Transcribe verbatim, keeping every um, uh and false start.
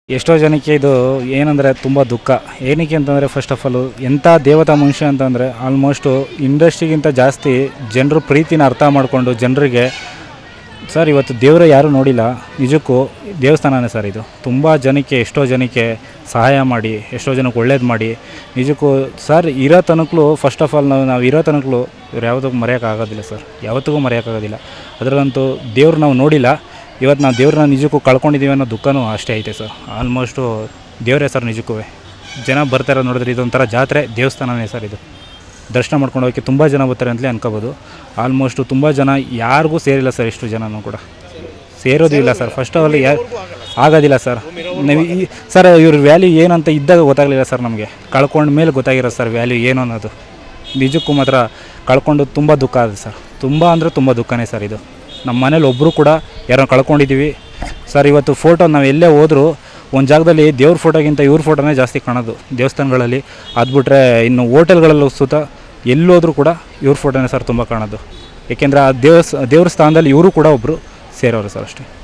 ಎಷ್ಟೋ ಜನಕ್ಕೆ ಇದು ಏನಂದರೆ ತುಂಬ ದುಃಖ. ಏನಕ್ಕೆ ಅಂತಂದರೆ ಫಸ್ಟ್ ಆಫ್ ಆಲು ಎಂಥ ದೇವತಾ ಮನುಷ್ಯ ಅಂತಂದರೆ ಆಲ್ಮೋಸ್ಟು ಇಂಡಸ್ಟ್ರಿಗಿಂತ ಜಾಸ್ತಿ ಜನರು ಪ್ರೀತಿನ ಅರ್ಥ ಮಾಡಿಕೊಂಡು ಜನರಿಗೆ ಸರ್ ಇವತ್ತು ದೇವರ ಯಾರೂ ನೋಡಿಲ್ಲ, ನಿಜಕ್ಕೂ ದೇವಸ್ಥಾನನೇ ಸರ್ ಇದು. ತುಂಬ ಜನಕ್ಕೆ ಎಷ್ಟೋ ಜನಕ್ಕೆ ಸಹಾಯ ಮಾಡಿ, ಎಷ್ಟೋ ಜನಕ್ಕೆ ಒಳ್ಳೇದು ಮಾಡಿ, ನಿಜಕ್ಕೂ ಸರ್ ಇರೋ ತನಕಲೂ ಫಸ್ಟ್ ಆಫ್ ಆಲ್ ನಾವು ನಾವು ಇರೋ ತನಕಲೂ ಇವ್ರು ಯಾವುದಕ್ಕೂ ಮರೆಯೋಕ್ಕಾಗೋದಿಲ್ಲ ಸರ್, ಯಾವತ್ತಿಗೂ ಮರೆಯೋಕ್ಕಾಗೋದಿಲ್ಲ. ಅದರಲ್ಲಂತೂ ದೇವ್ರು ನಾವು ನೋಡಿಲ್ಲ, ಇವತ್ತು ನಾವು ದೇವ್ರನ್ನ ನಿಜಕ್ಕೂ ಕಳ್ಕೊಂಡಿದ್ದೀವಿ ಅನ್ನೋ ದುಃಖನೂ ಅಷ್ಟೇ ಐತೆ ಸರ್. ಆಲ್ಮೋಸ್ಟು ದೇವರೇ ಸರ್ ನಿಜಕ್ಕೂ. ಜನ ಬರ್ತಾರೆ ನೋಡಿದ್ರೆ ಇದೊಂಥರ ಜಾತ್ರೆ ದೇವಸ್ಥಾನನೇ ಸರ್ ಇದು. ದರ್ಶನ ಮಾಡ್ಕೊಂಡು ಹೋಗೋಕ್ಕೆ ತುಂಬ ಜನ ಬರ್ತಾರೆ ಅಂತಲೇ ಅನ್ಕೋಬೋದು. ಆಲ್ಮೋಸ್ಟು ತುಂಬ ಜನ ಯಾರಿಗೂ ಸೇರಿಲ್ಲ ಸರ್, ಇಷ್ಟು ಜನನೂ ಕೂಡ ಸೇರೋದು ಇಲ್ಲ ಸರ್. ಫಸ್ಟ್ ಆಫ್ ಆಲ್ ಯಾರು ಆಗೋದಿಲ್ಲ ಸರ್. ನೀವು ಈ ಸರ್ ಇವ್ರ ವ್ಯಾಲ್ಯೂ ಏನಂತ ಇದ್ದಾಗ ಗೊತ್ತಾಗಲಿಲ್ಲ ಸರ್, ನಮಗೆ ಕಳ್ಕೊಂಡ ಮೇಲೆ ಗೊತ್ತಾಗಿರೋ ಸರ್ ವ್ಯಾಲ್ಯೂ ಏನು ಅನ್ನೋದು. ನಿಜಕ್ಕೂ ಮಾತ್ರ ಕಳ್ಕೊಂಡು ತುಂಬ ದುಃಖ ಆಗಿದೆ ಸರ್, ತುಂಬ ಅಂದರೆ ತುಂಬ ದುಃಖನೇ ಸರ್ ಇದು. ನಮ್ಮ ಮನೇಲಿ ಒಬ್ಬರು ಕೂಡ ಯಾರೋ ಕಳ್ಕೊಂಡಿದ್ದೀವಿ ಸರ್. ಇವತ್ತು ಫೋಟೋ ನಾವು ಎಲ್ಲೇ ಹೋದರೂ ಒಂದು ಜಾಗದಲ್ಲಿ ದೇವ್ರ ಫೋಟೋಗಿಂತ ಇವ್ರ ಫೋಟೋನೇ ಜಾಸ್ತಿ ಕಾಣೋದು ದೇವಸ್ಥಾನಗಳಲ್ಲಿ. ಅದು ಬಿಟ್ಟರೆ ಇನ್ನು ಹೋಟೆಲ್ಗಳಲ್ಲೂ ಸುತ್ತ ಎಲ್ಲೋದ್ರೂ ಕೂಡ ಇವ್ರ ಫೋಟೋನೇ ಸರ್ ತುಂಬ ಕಾಣೋದು. ಏಕೆಂದರೆ ಆ ದೇವಸ್ ದೇವ್ರ ಸ್ಥಾನದಲ್ಲಿ ಇವರು ಕೂಡ ಒಬ್ಬರು ಸೇರೋರು ಸರ್ ಅಷ್ಟೇ.